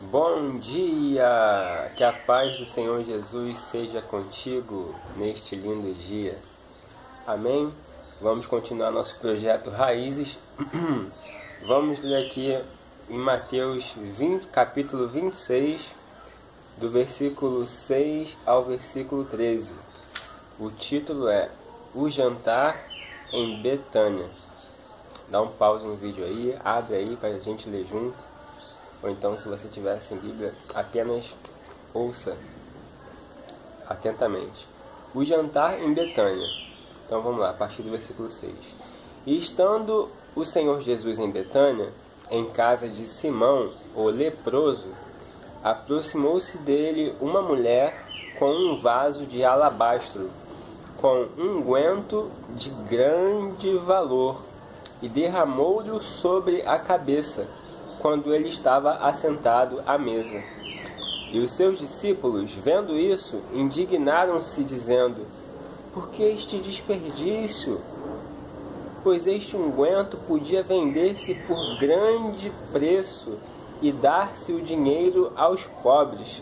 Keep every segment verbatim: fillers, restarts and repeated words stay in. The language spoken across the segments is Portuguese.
Bom dia! Que a paz do Senhor Jesus seja contigo neste lindo dia. Amém? Vamos continuar nosso projeto Raízes. Vamos ler aqui em Mateus vinte, capítulo vinte e seis, do versículo seis ao versículo treze. O título é O Jantar em Betânia. Dá um pause no vídeo aí, abre aí para a gente ler junto. Ou então, se você tiver sem Bíblia, apenas ouça atentamente. O jantar em Betânia. Então vamos lá, a partir do versículo seis. E estando o Senhor Jesus em Betânia, em casa de Simão, o leproso, aproximou-se dele uma mulher com um vaso de alabastro, com unguento de grande valor, e derramou-lhe sobre a cabeça, quando ele estava assentado à mesa. E os seus discípulos, vendo isso, indignaram-se, dizendo: Por que este desperdício? Pois este unguento podia vender-se por grande preço e dar-se o dinheiro aos pobres.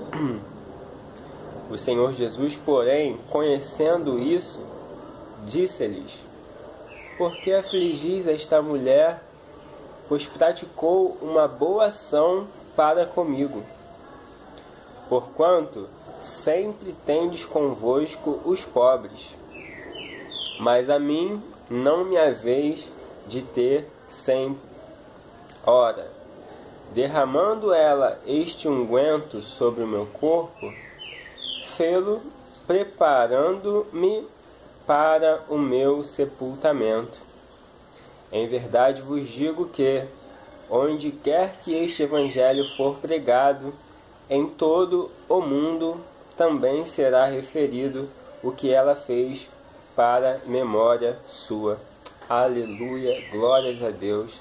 O Senhor Jesus, porém, conhecendo isso, disse-lhes: Por que afligis esta mulher? Pois praticou uma boa ação para comigo. Porquanto sempre tendes convosco os pobres, mas a mim não me haveis de ter sempre. Ora, derramando ela este unguento sobre o meu corpo, fê-lo preparando-me para o meu sepultamento. Em verdade vos digo que, onde quer que este evangelho for pregado, em todo o mundo também será referido o que ela fez para memória sua. Aleluia, glórias a Deus.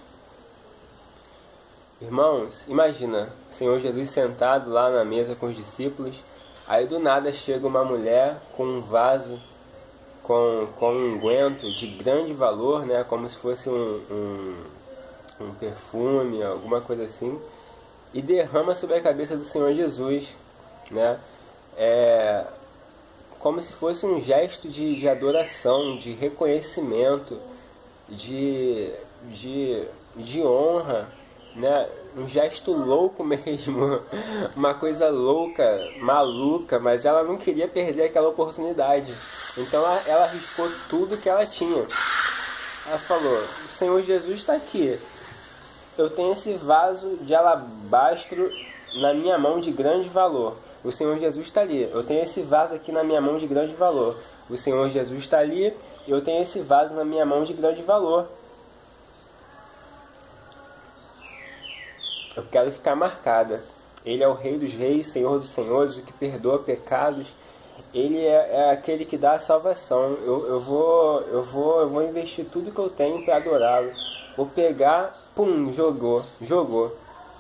Irmãos, imagina, o Senhor Jesus sentado lá na mesa com os discípulos, aí do nada chega uma mulher com um vaso com, com um unguento de grande valor, né, como se fosse um, um, um perfume, alguma coisa assim, e derrama sobre a cabeça do Senhor Jesus, né, é, como se fosse um gesto de, de adoração, de reconhecimento, de, de, de honra, né, um gesto louco mesmo, uma coisa louca, maluca, mas ela não queria perder aquela oportunidade. Então ela, ela arriscou tudo que ela tinha. Ela falou: o Senhor Jesus está aqui, eu tenho esse vaso de alabastro na minha mão de grande valor. O Senhor Jesus está ali, eu tenho esse vaso aqui na minha mão de grande valor. O Senhor Jesus está ali, eu tenho esse vaso na minha mão de grande valor. Eu quero ficar marcada. Ele é o Rei dos Reis, Senhor dos Senhores, o que perdoa pecados. Ele é, é aquele que dá a salvação. Eu, eu, vou, eu, vou, eu vou investir tudo que eu tenho para adorá-lo. Vou pegar, pum, jogou, jogou.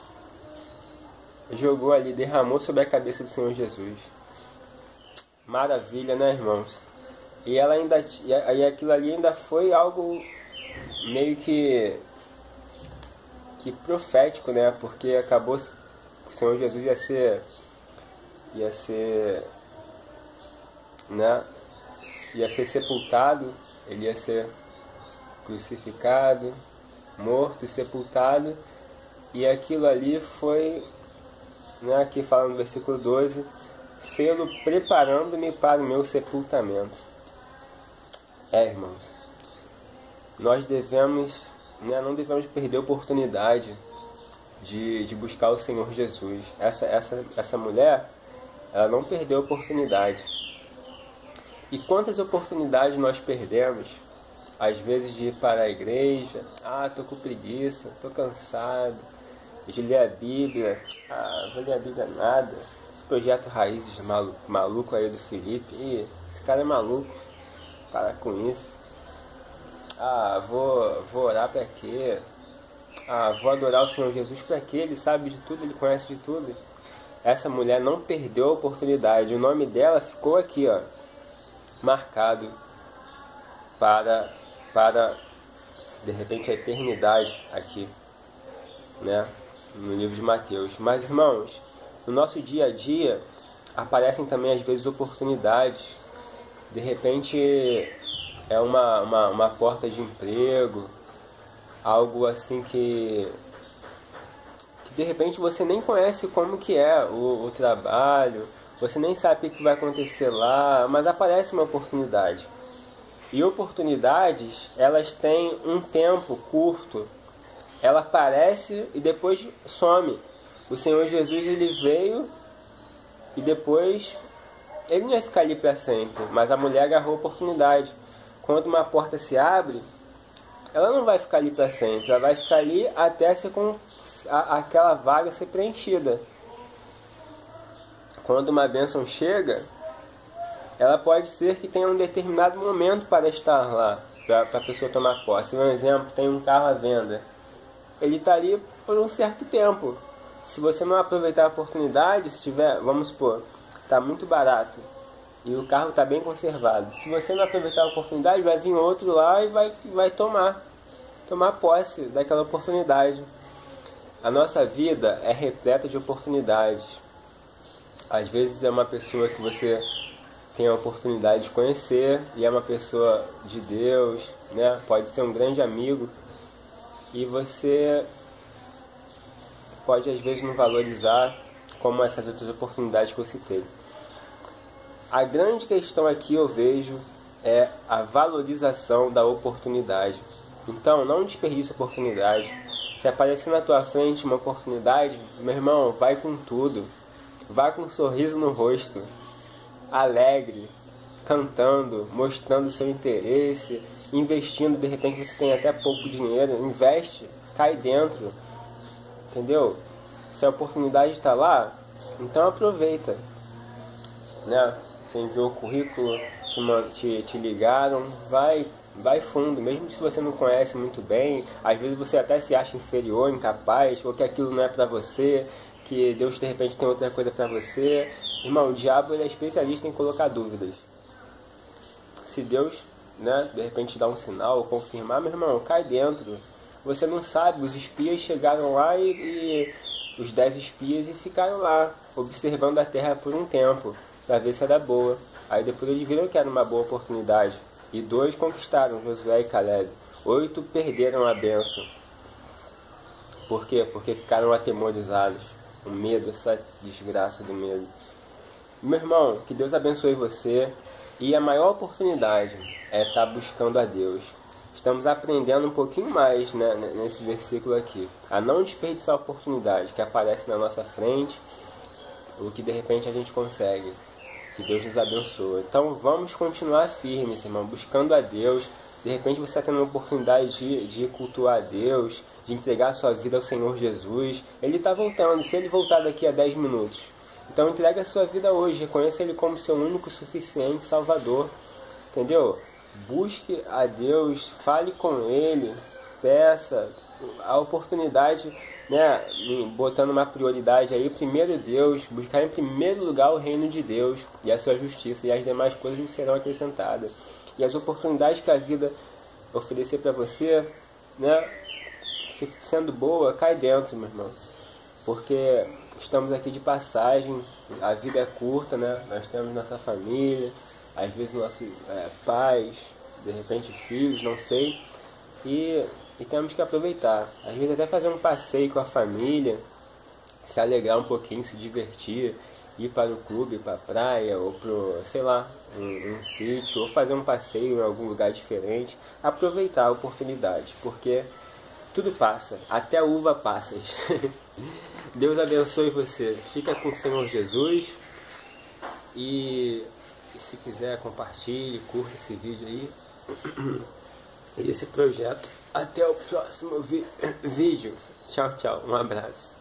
Jogou ali, derramou sobre a cabeça do Senhor Jesus. Maravilha, né, irmãos? E ela ainda, e aquilo ali ainda foi algo meio que que profético, né? Porque acabou, o Senhor Jesus ia ser, ia ser, né? Ia ser sepultado, ele ia ser crucificado, morto e sepultado, e aquilo ali foi, né? Aqui fala no versículo doze, fê-lo preparando-me para o meu sepultamento. É, irmãos, nós devemos não devemos perder a oportunidade de, de buscar o Senhor Jesus. Essa, essa, essa mulher, ela não perdeu a oportunidade. E quantas oportunidades nós perdemos, às vezes, de ir para a igreja? Ah, estou com preguiça, estou cansado de ler a Bíblia. Ah, vou ler a Bíblia nada. Esse projeto Raízes maluco, maluco aí do Felipe. Ih, esse cara é maluco. Para com isso. Ah, vou, vou orar para quê? Ah, vou adorar o Senhor Jesus para quê? Ele sabe de tudo, ele conhece de tudo. Essa mulher não perdeu a oportunidade. O nome dela ficou aqui, ó, marcado para, para de repente, a eternidade aqui, né? no livro de Mateus. Mas, irmãos, no nosso dia a dia aparecem também às vezes oportunidades. De repente é uma, uma, uma porta de emprego, algo assim que, que de repente você nem conhece como que é o, o trabalho, você nem sabe o que vai acontecer lá, mas aparece uma oportunidade. E oportunidades, elas têm um tempo curto. Ela aparece e depois some. O Senhor Jesus, ele veio e depois ele não ia ficar ali para sempre, mas a mulher agarrou a oportunidade. Quando uma porta se abre, ela não vai ficar ali para sempre, ela vai ficar ali até ser com a, aquela vaga ser preenchida. Quando uma bênção chega, ela pode ser que tenha um determinado momento para estar lá, para a pessoa tomar posse. Um exemplo, tem um carro à venda. Ele está ali por um certo tempo. Se você não aproveitar a oportunidade, se tiver, vamos supor, está muito barato e o carro está bem conservado. Se você não aproveitar a oportunidade, vai vir outro lá e vai, vai tomar, tomar posse daquela oportunidade. A nossa vida é repleta de oportunidades. Às vezes é uma pessoa que você tem a oportunidade de conhecer e é uma pessoa de Deus, né? Pode ser um grande amigo e você pode às vezes não valorizar como essas outras oportunidades que eu citei. A grande questão aqui eu vejo é a valorização da oportunidade. Então não desperdice a oportunidade. Se aparecer na tua frente uma oportunidade, meu irmão, vai com tudo. Vai com um sorriso no rosto, alegre, cantando, mostrando seu interesse, investindo. De repente você tem até pouco dinheiro, investe, cai dentro, entendeu? Se a oportunidade está lá, então aproveita, né? Você enviou o currículo, te, te, te ligaram, vai, vai fundo, mesmo se você não conhece muito bem, às vezes você até se acha inferior, incapaz, ou que aquilo não é para você, que Deus de repente tem outra coisa para você. Irmão, o diabo ele é especialista em colocar dúvidas. Se Deus, né, de repente dá um sinal ou confirmar, meu irmão, cai dentro. Você não sabe, os espias chegaram lá e, e os dez espias e ficaram lá, observando a terra por um tempo, para ver se era boa. Aí depois eles viram que era uma boa oportunidade. E dois conquistaram, Josué e Caleb. Oito perderam a bênção. Por quê? Porque ficaram atemorizados. O medo, essa desgraça do medo. Meu irmão, que Deus abençoe você. E a maior oportunidade é estar buscando a Deus. Estamos aprendendo um pouquinho mais, né, nesse versículo aqui. A não desperdiçar a oportunidade que aparece na nossa frente, o que de repente a gente consegue. Que Deus nos abençoe. Então vamos continuar firmes, irmão, buscando a Deus. De repente você está tendo a oportunidade de, de cultuar a Deus, de entregar a sua vida ao Senhor Jesus. Ele está voltando, se Ele voltar daqui a dez minutos. Então entregue a sua vida hoje, reconheça Ele como seu único, suficiente Salvador. Entendeu? Busque a Deus, fale com Ele, peça a oportunidade, né, botando uma prioridade aí, primeiro Deus, buscar em primeiro lugar o reino de Deus e a sua justiça, e as demais coisas serão acrescentadas. E as oportunidades que a vida oferecer para você, né, se sendo boa, cai dentro, meu irmão, porque estamos aqui de passagem, a vida é curta, né, nós temos nossa família, às vezes nossos é, pais, de repente filhos, não sei, e, e temos que aproveitar. Às vezes até fazer um passeio com a família, se alegrar um pouquinho, se divertir, ir para o clube, para a praia, ou para, sei lá, um, um sítio, ou fazer um passeio em algum lugar diferente. Aproveitar a oportunidade, porque tudo passa, até a uva passa. Deus abençoe você. Fica com o Senhor Jesus e... E se quiser, compartilhe, curta esse vídeo aí, esse projeto. Até o próximo vi vídeo. Tchau, tchau. Um abraço.